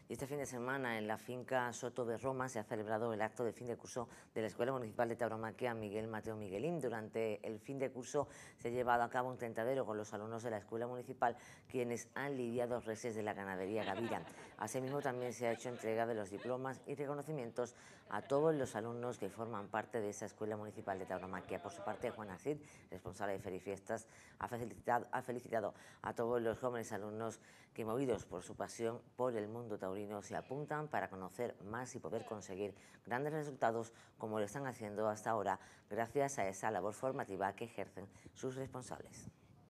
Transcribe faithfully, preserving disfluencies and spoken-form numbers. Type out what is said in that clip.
Y este fin de semana en la finca Soto de Roma se ha celebrado el acto de fin de curso de la Escuela Municipal de Tauromaquia Miguel Mateo Miguelín. Durante el fin de curso se ha llevado a cabo un tentadero con los alumnos de la Escuela Municipal, quienes han lidiado reses de la ganadería Gavira. Asimismo, también se ha hecho entrega de los diplomas y reconocimientos a todos los alumnos que forman parte de esa Escuela Municipal de Tauromaquia. Por su parte, Juan Acid, responsable de Ferifiestas, ha felicitado, ha felicitado a todos los jóvenes alumnos que, movidos por su pasión por el mundo taurino, se apuntan para conocer más y poder conseguir grandes resultados como lo están haciendo hasta ahora, gracias a esa labor formativa que ejercen sus responsables.